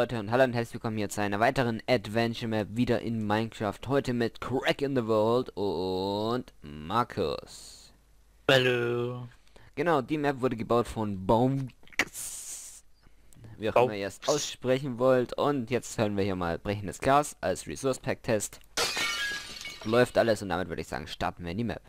Leute und hallo und herzlich willkommen hier zu einer weiteren Adventure Map wieder in Minecraft. Heute mit Crack in the World und Markus. Hallo. Genau, die Map wurde gebaut von Baumx, wie auch immer ihr es aussprechen wollt. Und jetzt hören wir hier mal Brechendes Glas als Resource Pack Test. Läuft alles und damit würde ich sagen, starten wir in die Map.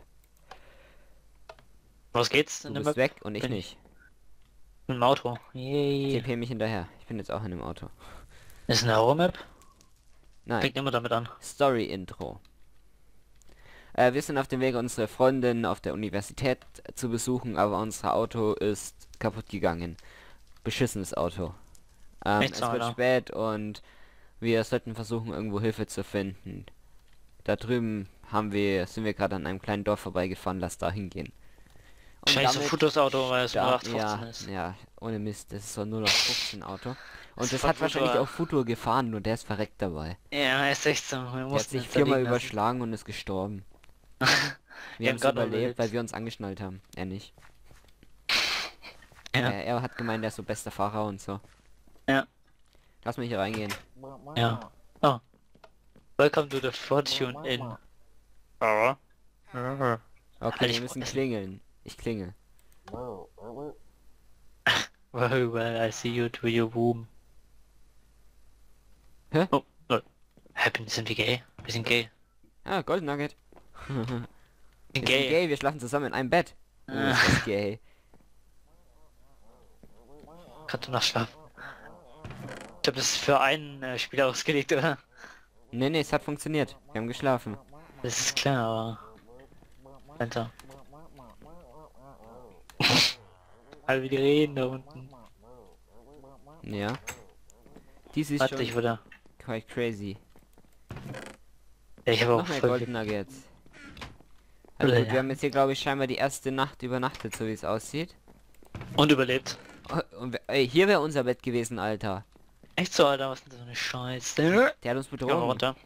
Was geht's Du in der bist Map? weg und ich nicht. Im Auto. Yay. TP mich hinterher. Ich bin jetzt auch in dem Auto. Ist eine Horror-Map? Nein. Fängt immer damit an. Story Intro. Wir sind auf dem Weg, unsere Freundin auf der Universität zu besuchen, aber unser Auto ist kaputt gegangen. Beschissenes Auto. Es wird spät und wir sollten versuchen, irgendwo Hilfe zu finden. Da drüben sind wir gerade an einem kleinen Dorf vorbeigefahren, lass da hingehen. Wahrscheinlich so ein Futos-Auto, weil es nur ja, 815 ist. ja, ohne Mist, das ist so nur noch 15 Auto. Und das von hat wahrscheinlich Futur. auch Futur gefahren und der ist verreckt dabei. Ja, er ist echt so. Wir Der hat mussten sich jetzt 4-mal erlegen lassen. überschlagen und ist gestorben. Wir Wir haben haben es gerade überlebt, weil wir uns angeschnallt haben. Er nicht. Ja. Er hat gemeint, er ist so bester Fahrer und so. Ja. Lass mich hier reingehen. Ja. Oh. Welcome to the Fortune Inn. Okay, Halt, wir ich müssen essen. klingeln. Ich klingel. Well, I see you to your womb. Hä? Oh, lol. Sind wir gay? Wir sind gay. Ah, Golden Nugget. Wir Wir sind sind gay. gay, wir schlafen zusammen in einem Bett. Oh, Ah. ist das gay. Kannst du noch schlafen? Ich glaube, das ist für einen Spieler ausgelegt, oder? Nee, es hat funktioniert. Wir haben geschlafen. Das ist klar, aber... Alter. Alle wie die reden da unten. Ja. Dies ist Warte, schon ich wurde... quite crazy. Ja, ich habe auch Noch mehr voll... Golden Nuggets. Also Ja. gut, wir haben jetzt hier, glaube ich, scheinbar die erste Nacht übernachtet, so wie es aussieht. Und überlebt. Oh, und ey, hier wäre unser Bett gewesen, Alter. Echt so, Alter, was ist denn so eine Scheiße? Der hat uns Ja, betrogen. runter.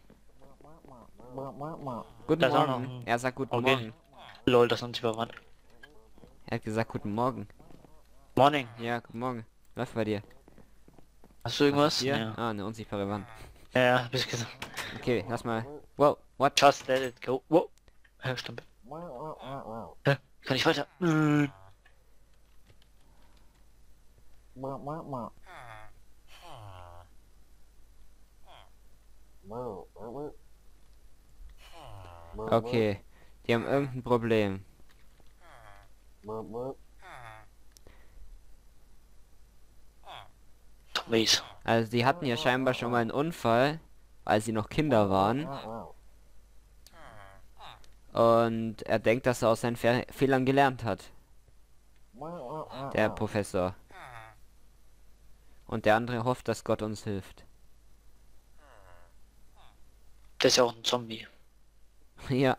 Guten Da ist auch Morgen. noch ein- Er sagt guten Okay. Morgen. Lol, das haben sie überrannt. Er hat gesagt guten Morgen. Morning. Ja, guten Morgen. Läuft bei dir. Hast du irgendwas? Hier? Ja. Ah, eine unsichtbare Wand. Ja, hab ich gesagt. Okay, lass mal. Wow, what? Just let it go. Wow. Ja, stimmt. Hä? Kann ich weiter? Okay. Die haben irgendein Problem. Zombies. Also die hatten ja scheinbar schon mal einen Unfall, als sie noch Kinder waren. Und er denkt, dass er aus seinen Fehlern gelernt hat. Der Professor. Und der andere hofft, dass Gott uns hilft. Der ist ja auch ein Zombie. Ja.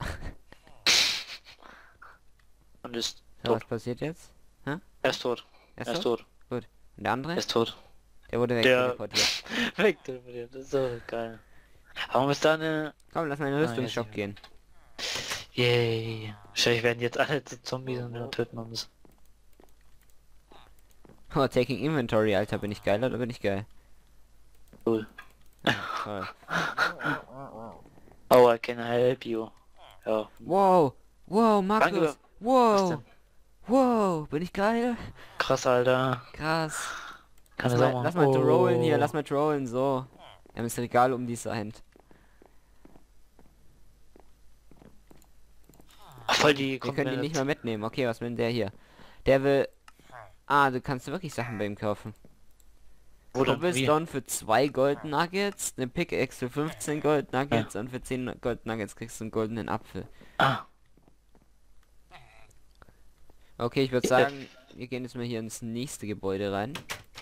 Und ist So, was tot. passiert jetzt? Er ist tot. Er Er ist tot. Gut. Und der andere? Er ist tot. Der wurde weg Der- teleportiert. Weg teleportiert. Das ist so geil. Warum ist da eine... Komm, lass mal in den Rüstungsshop jetzt gehen. Yay. Wahrscheinlich werden jetzt alle zu Zombies und wir töten uns. Oh, Taking Inventory, Alter. Bin ich geil oder bin ich geil? Cool. Toll. Oh, I can help you. Ja. Wow. Wow, Markus. Danke. Was Wow. denn? Wow. Bin ich geil? Krass, Alter. Krass. Kann Lass das auch mal, machen. lass mal trollen hier. Oh. Lass mal trollen. So. Wir haben das Regal umdesignt. Ach, voll die Wir können die komplett- nicht mal mitnehmen. Okay, was will denn der hier? Der will... Ah, du kannst wirklich Sachen bei ihm kaufen. Wo denn? Wie? Cobblestone für 2 Gold Nuggets, eine Pickaxe für 15 Gold Nuggets und für 10 Gold Nuggets kriegst du einen goldenen Apfel. Ah, Okay, ich würde sagen, wir gehen jetzt mal hier ins nächste Gebäude rein.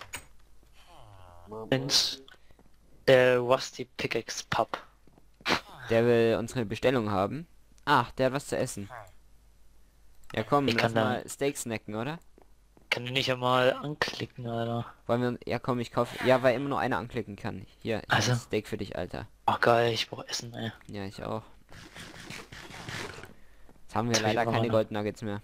ins der Rusty Pickaxe Pub. Der will unsere Bestellung haben. Ach, der hat was zu essen. Ja komm, Ich lass kann da- mal Steak snacken, oder? Kann die nicht einmal anklicken, Alter. Wollen wir... Ja komm, ich kaufe... Ja, weil immer nur einer anklicken kann. Hier, ich Also. hab Steak für dich, Alter. Ach geil, ich brauche Essen, ey. Ja, ich auch. Jetzt haben wir Jetzt will ich leider aber keine noch. Gold Nuggets mehr.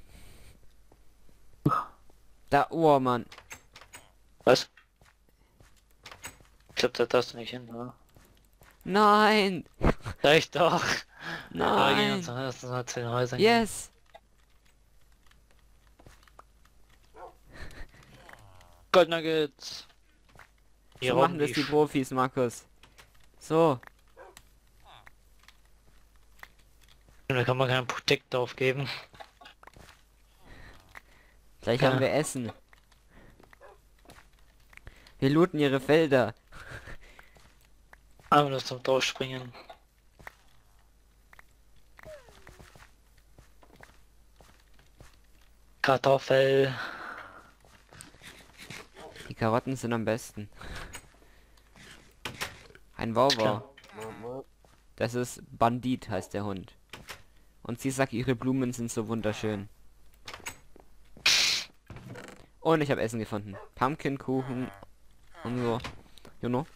Da, oh Mann. Was? Ich glaube, da darfst du nicht hin, oder? Nein! Sag ich doch. Aber gehen Nein! uns noch erst mal zu den Häusern. Yes! Gold Nuggets. Hier So machen das die Profis, Markus. So. Da kann man keinen Protect aufgeben. Gleich Ja. haben wir Essen. Wir looten ihre Felder. Einmal nur zum Draufspringen. Kartoffel. Die Karotten sind am besten. Ein Wauwau. Das ist Bandit, heißt der Hund. Und sie sagt, ihre Blumen sind so wunderschön. Und ich habe Essen gefunden. Pumpkinkuchen und so. You know?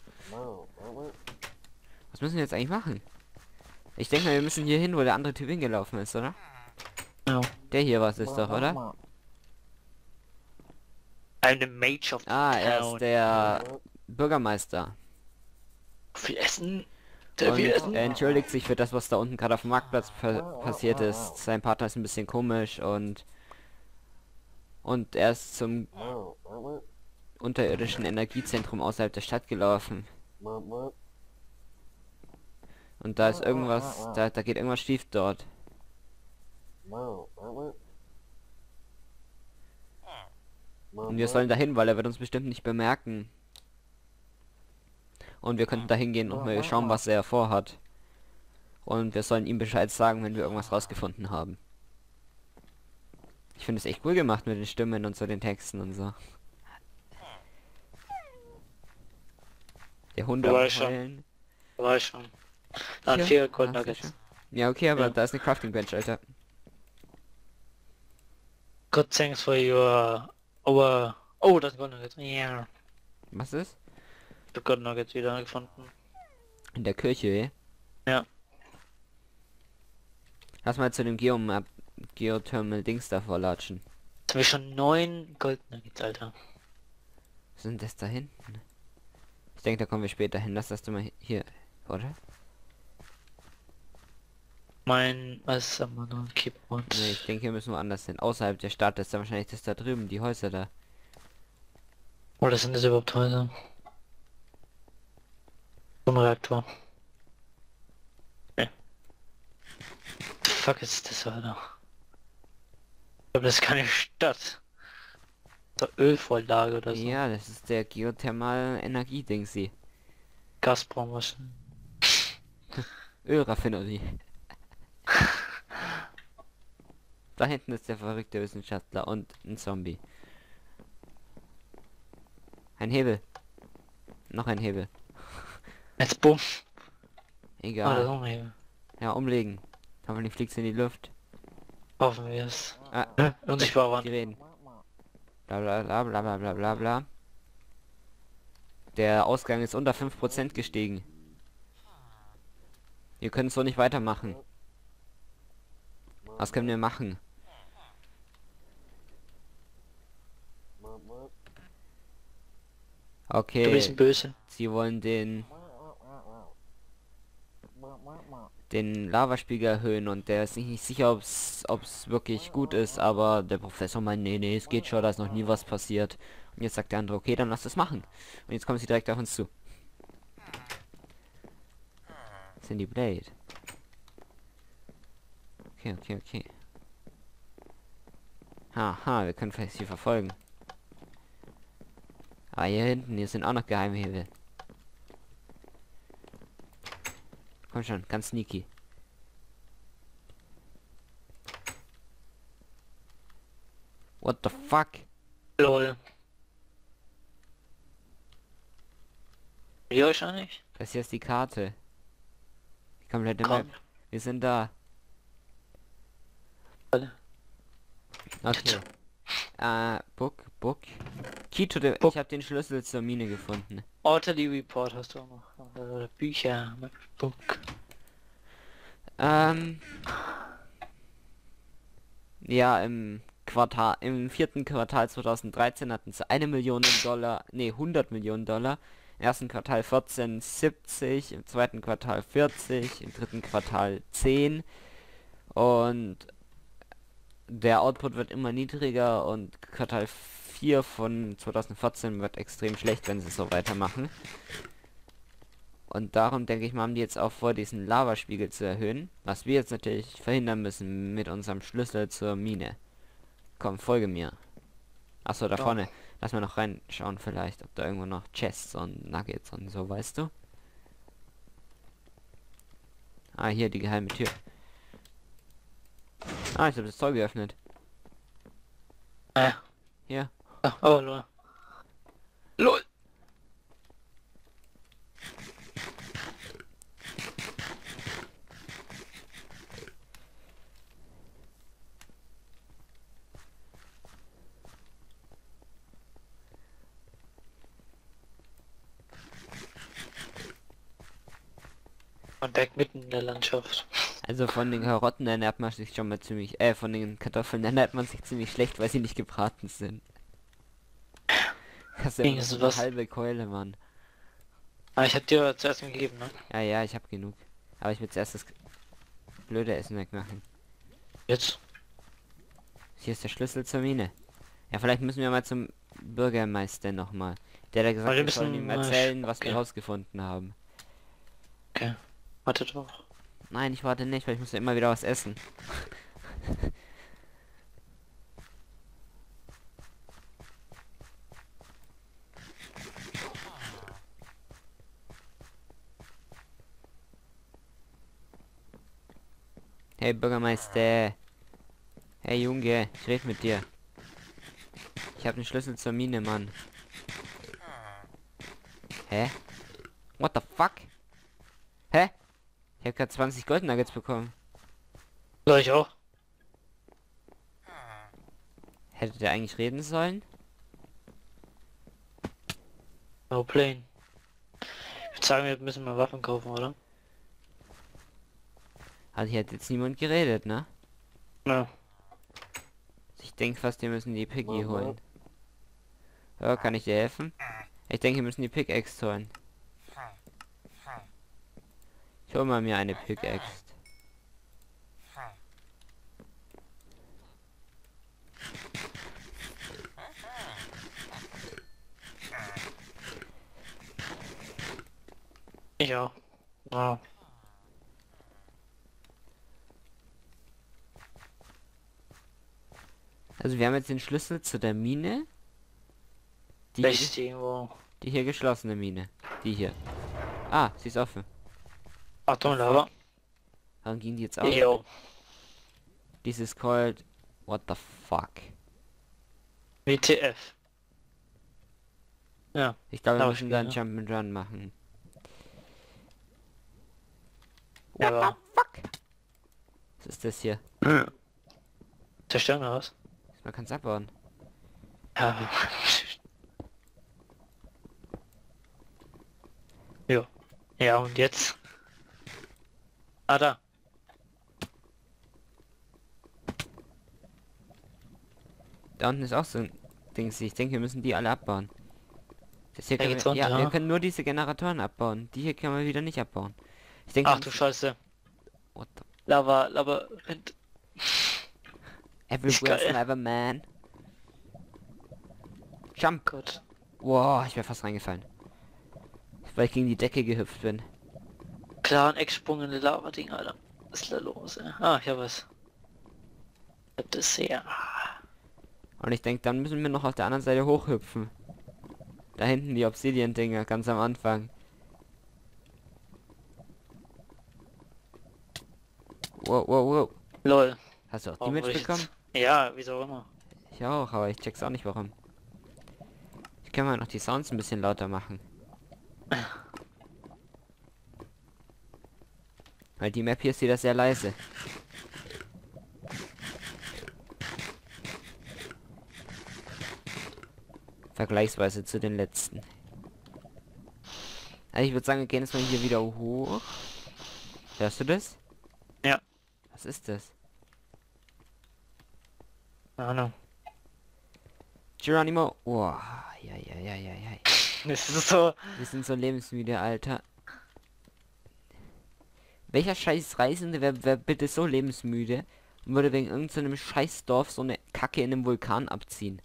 Was müssen wir jetzt eigentlich machen? Ich denke mal, wir müssen hier hin, wo der andere Typ hingelaufen ist, oder? Ja. Der hier was ist doch, oder? I'm the Mage of the Ah, er Town. ist der Bürgermeister. Viel Essen. Und Viel Essen. er entschuldigt sich für das, was da unten gerade auf dem Marktplatz passiert ist. Sein Partner ist ein bisschen komisch und er ist zum unterirdischen Energiezentrum außerhalb der Stadt gelaufen. Und da ist irgendwas, da geht irgendwas schief dort. Und wir sollen dahin, weil er wird uns bestimmt nicht bemerken. Und wir könnten da hingehen und mal schauen, was er vorhat. Und wir sollen ihm Bescheid sagen, wenn wir irgendwas rausgefunden haben. Ich finde es echt cool gemacht mit den Stimmen und so den Texten und so. Der Hund am Weiß schon. Heulen. War ich schon. Dann Hier. 4 Gold Ah, sehr Nuggets. schön. Ja, okay, aber Ja. da ist eine Crafting Bench, Alter. Good thanks for your... Oh, das Gold Nuggets. Ja. Was ist? Ich hab Gold Nuggets wieder gefunden. In der Kirche, eh? Ja. Lass mal zu dem Geothermal Dings da vorlatschen. Jetzt haben wir schon 9 Gold Nuggets, Alter. Was sind das da hinten? Ich denke, da kommen wir später hin. Lass das du mal hier, oder? Was haben wir noch? Keyboard. Nee, ich denke, hier müssen wir anders hin. Außerhalb der Stadt ist da wahrscheinlich das da drüben, die Häuser da. Oder sind das überhaupt Häuser? So ein Reaktor. Nee. Fuck ist das, Alter? Ich glaube, das ist keine Stadt. So Ölvorlage oder so. Ja, das ist der Geothermal Energie-Dingsy. Gazprom wahrscheinlich. Ölraffinerie. Da hinten ist der verrückte Wissenschaftler und ein Zombie. Ein Hebel. Noch ein Hebel. Jetzt bumm. Ah, das Egal. ist auch mal. Ja, umlegen. Hoffentlich fliegt's in die Luft. Hoffen wir es. Ah, Unsichtbar waren. die reden. Bla bla bla bla bla bla bla bla. Der Ausgang ist unter 5% gestiegen. Wir können so nicht weitermachen. Was können wir machen? Du Okay, bist böse. sie wollen den Lavaspiegel erhöhen und der ist sich nicht sicher, ob es wirklich gut ist, aber der Professor meint, nee, es geht schon, da ist noch nie was passiert. Und jetzt sagt der andere, okay, dann lass es machen. Und jetzt kommen sie direkt auf uns zu. Cindy Blade. Okay. Haha, wir können vielleicht sie verfolgen. Ah, hier hinten, hier sind auch noch Geheimhebel. Komm schon, ganz sneaky. What the fuck? Lol. Hier wahrscheinlich? Das hier ist die Karte. Die komplette Komm. Map. Wir sind da. Alle. Okay. Book. Key to the... Book. Ich habe den Schlüssel zur Mine gefunden. Orderly Report hast du auch noch. Bücher, MacBook. Ja, im vierten Quartal 2013 hatten sie 1 Million Dollar, nee, 100 Millionen Dollar Im ersten Quartal 14, 70, im zweiten Quartal 40, im dritten Quartal 10 und der Output wird immer niedriger und Quartal 4 von 2014 wird extrem schlecht, wenn sie so weitermachen. Und darum denke ich mal, haben die jetzt auch vor, diesen Lavaspiegel zu erhöhen, was wir jetzt natürlich verhindern müssen mit unserem Schlüssel zur Mine. Komm, folge mir. Achso, da Ja. vorne. Lass mal noch reinschauen vielleicht, ob da irgendwo noch Chests und Nuggets und so, weißt du? Ah, hier die geheime Tür. Ah, ich habe das Tor geöffnet. Hier. Ah, oh, lol. LOL! Und Berg mitten in der Landschaft. Also von den Karotten ernährt man sich schon mal ziemlich, von den Kartoffeln ernährt man sich ziemlich schlecht, weil sie nicht gebraten sind. Das ist ja Ging immer es so eine was? halbe Keule, Mann. Ah, ich hab dir zuerst mal gegeben, ne? Ja, ja, ich habe genug. Aber ich will zuerst das blöde Essen wegmachen. Jetzt. Hier ist der Schlüssel zur Mine. Ja, vielleicht müssen wir mal zum Bürgermeister nochmal. Der hat gesagt, Aber wir wir sollen müssen ihm mal erzählen, was okay. wir rausgefunden haben. Okay. Warte doch. Nein, ich warte nicht, weil ich muss ja immer wieder was essen. Hey Bürgermeister. Hey Junge, ich rede mit dir. Ich habe den Schlüssel zur Mine, Mann. Hä? What the fuck? Hä? Ich habe gerade 20 Gold Nuggets bekommen. Soll ich auch? Hätte der eigentlich reden sollen? No plane. Ich würde sagen, wir müssen mal Waffen kaufen, oder? Also hier hat jetzt niemand geredet, ne? Ja. Ich denke fast, wir müssen die Piggy holen. Ja, kann ich dir helfen? Ich denke, wir müssen die Pickaxe holen. Ich hol mal mir eine Pickaxe. Ich auch. Ja. Also wir haben jetzt den Schlüssel zu der Mine. Vielleicht irgendwo. Die hier geschlossene Mine. Die hier. Ah, sie ist offen. Achtung, Lava. Warum ging die jetzt auf? Jo. Dieses called... What the fuck? WTF. Ja. Ich glaube, wir Aber müssen da einen Spiel, Jump'n'Run machen. Ja, What the fuck? Was ist das hier? Zerstören wir was? Man kann es abbauen. Ja. Jo. Ja, und jetzt? Ah, da. Da unten ist auch so ein Dings. Ich denke, wir müssen die alle abbauen. Das hier Da können geht's wir, runter. ja, wir können nur diese Generatoren abbauen. Die hier können wir wieder nicht abbauen. Ich denke, Ach du Scheiße. what the... Lava, rennt. Everywhere's geil. lava, man. Jump. Gott. Wow, ich wäre fast reingefallen. Weil ich gegen die Decke gehüpft bin. Klar, ein Ecksprung in die Lava-Ding, Alter. Was ist da los, ey? Ah, ich hab was. Das sehr. Und ich denke, dann müssen wir noch auf der anderen Seite hochhüpfen. Da hinten die Obsidian-Dinger, ganz am Anfang. Wow, wow, wow. Lol. Hast du auch die Warum wurde ich mitbekommen? jetzt- Ja, wieso auch immer. Ich auch, aber ich check's auch nicht warum. Ich kann mal noch die Sounds ein bisschen lauter machen. Weil die Map hier ist wieder sehr leise. Vergleichsweise zu den letzten. Also ich würde sagen, wir gehen jetzt mal hier wieder hoch. Hörst du das? Ja. Was ist das? Keine Ahnung. Geronimo. Oh, ja, ja, ja, ja, ja. Das ist so... Wir sind so lebensmüde, Alter. Welcher scheiß Reisende wäre bitte so lebensmüde und würde wegen irgendeinem Scheißdorf so eine Kacke in einem Vulkan abziehen?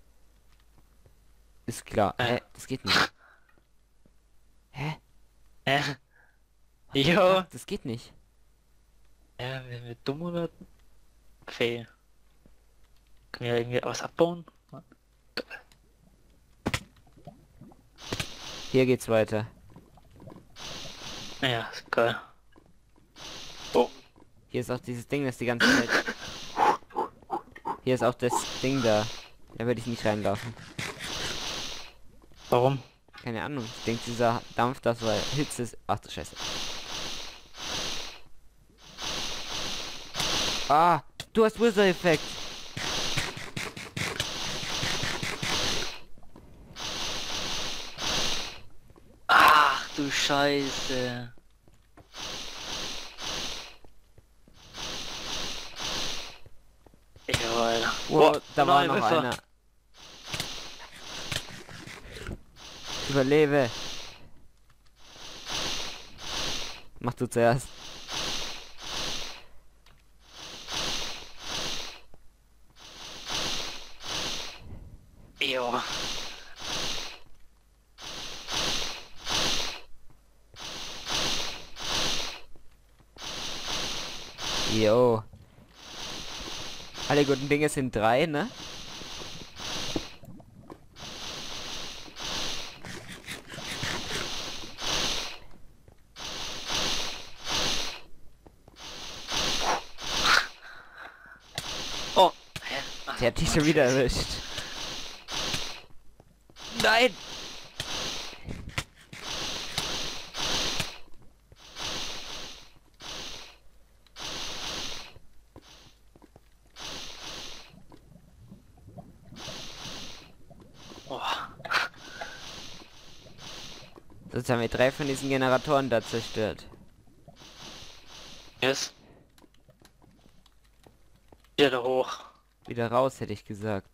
Ist klar. Hä? Das geht nicht. Hä? Äh. Jo. Das geht nicht. Ja, wenn wir dumm oder... Fail. Können wir irgendwie was abbauen? Hier geht's weiter. Ja, ist geil. Oh. Hier ist auch dieses Ding, das die ganze Zeit... Hier ist auch das Ding da. Da würde ich nicht reinlaufen. Warum? Keine Ahnung. Ich denke, dieser Dampf, das war Hitze ist... Ach du Scheiße. Ah, du hast Wizard-Effekt. Ach du Scheiße. Ja, Alter. Wow, da war nein, noch Wiffer. einer. Überlebe. Mach du zuerst. Jo. Jo. Alle guten Dinge sind drei, ne? Oh. Hä? Ach, Der hat dich schon wieder erwischt. nein! Oh. Jetzt haben wir 3 von diesen Generatoren da zerstört. Yes. Wieder da hoch. Wieder raus, hätte ich gesagt.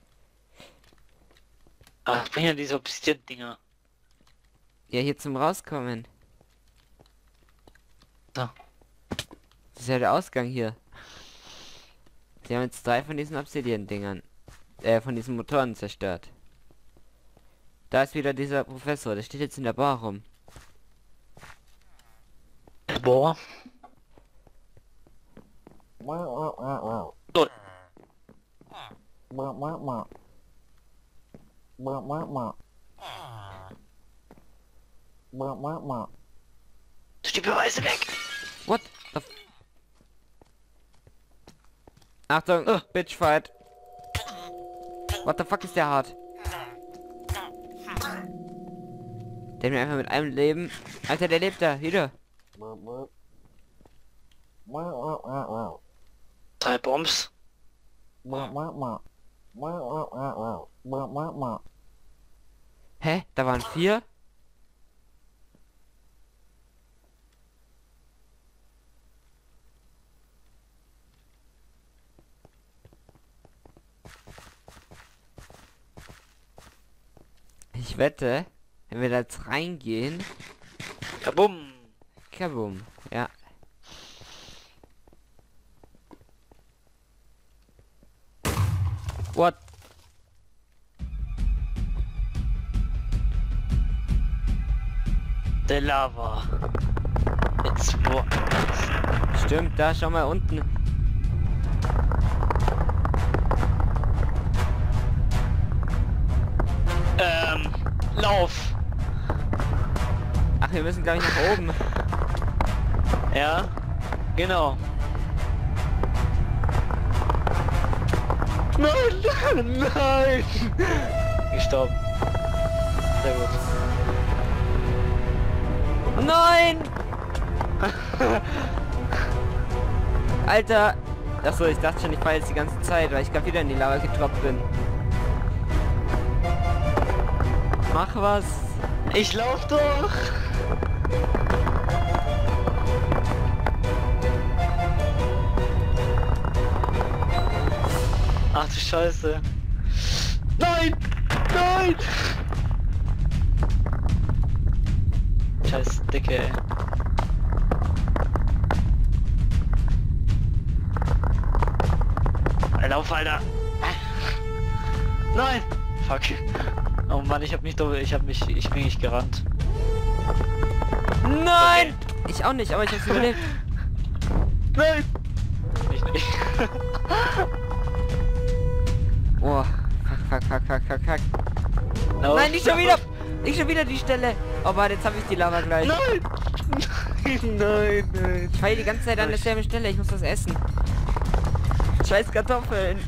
Ah, ich bringe ja diese Obsidian-Dinger. Ja, hier zum Rauskommen. So. Das ist ja der Ausgang hier. Sie haben jetzt 3 von diesen Obsidian-Dingern. Von diesen Motoren zerstört. Da ist wieder dieser Professor, der steht jetzt in der Bar rum. Boah. Lol. Tu die Beweise weg. What the f Achtung, Bitch Fight. What the fuck ist der hart? Der mir einfach mit einem Leben. Alter, der lebt da, wieder. 3 Bombs. Hä? Da waren 4? Ich wette, wenn wir da jetzt reingehen... Kabum. Kabum, ja. What? Der Lava. It's what? Stimmt, da, schau mal unten. Lauf. Ach, wir müssen glaube ich nach oben. Ja, genau. Nein, nein. Gestorben. Sehr gut. Nein! Alter! Achso, ich dachte schon, ich falle jetzt die ganze Zeit, weil ich gerade wieder in die Lava getroppt bin. Mach was! Ich lauf doch. Ach du Scheiße. Nein! Nein! Scheiß Dicke, ey. Lauf, Alter! Nein! Fuck. Oh Mann, ich bin nicht gerannt. Nein! Ich auch nicht, aber ich hab's überlebt. Nein! Ich nicht. Oh, fuck. Lauf, Nein, nicht schon lauf. wieder! Nicht schon wieder die Stelle! Oh warte, jetzt habe ich die Lava gleich. Nein! Nein. Ich fahre die ganze Zeit an derselben Stelle, ich muss das essen. Scheiß Kartoffeln.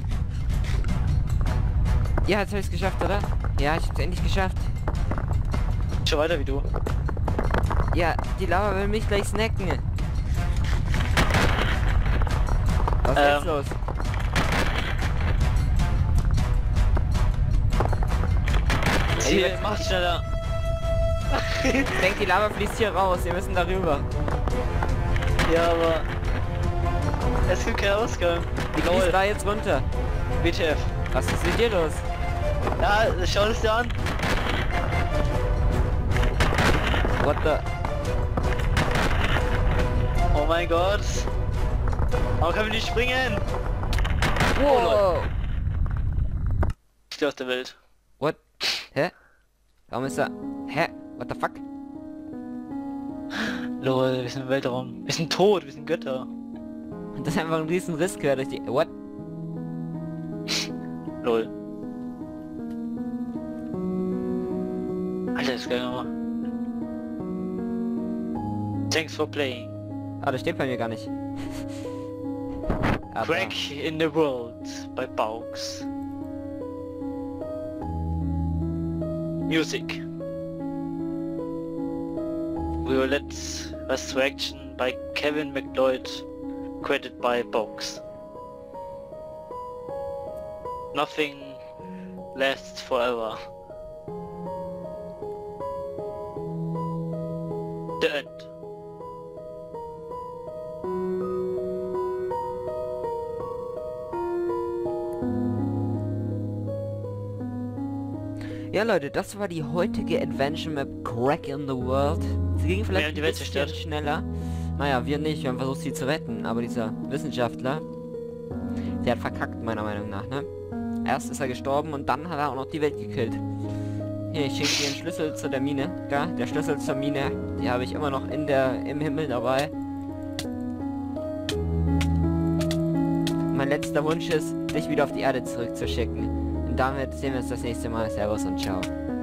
Ja, jetzt habe ich es geschafft, oder? Ja, ich hab's endlich geschafft. Schon weiter wie du. Ja, die Lava will mich gleich snacken. Was ist jetzt los? Ziel, macht schneller. Ich denke, die Lava fließt hier raus, wir müssen darüber. Ja, aber... Es gibt keinen Ausgang. Die fließt da jetzt runter. WTF. Was ist mit dir los? Ja, schau es dir an. What the... Oh mein Gott. Warum können wir nicht springen? Wow! Ich stehe aus der Welt. What? Hä? Warum ist er... Hä? What the fuck? Lol, wir sind im Weltraum. Wir sind tot, wir sind Götter. Und das ist einfach ein riesen Riss quer durch die... What? Lol. Alter, das ist geil nochmal. Thanks for playing. Ah, das steht bei mir gar nicht. Aber- Crack in the World bei Baux. Music. Violet Resurrection by Kevin MacLeod. Credited by Baux. Nothing lasts forever. The end. Ja Leute, das war die heutige Adventure Map Crack in the World. Sie ging Wir vielleicht haben die ein Welt bisschen zerstört. schneller. Naja, wir nicht, wir haben versucht sie zu retten, aber dieser Wissenschaftler, der hat verkackt meiner Meinung nach, ne? Erst ist er gestorben und dann hat er auch noch die Welt gekillt. Hier, ich schenke dir den Schlüssel zu der Mine. Da, der Schlüssel zur Mine, die habe ich immer noch im Himmel dabei. Mein letzter Wunsch ist, dich wieder auf die Erde zurückzuschicken. Und damit sehen wir uns das nächste Mal. Servus und ciao.